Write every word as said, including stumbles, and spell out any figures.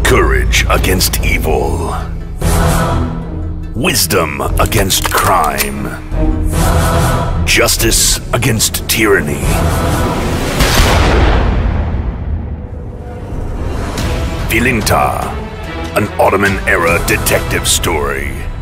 Courage against evil. Wisdom against crime. Justice against tyranny. Filinta, an Ottoman-era detective story.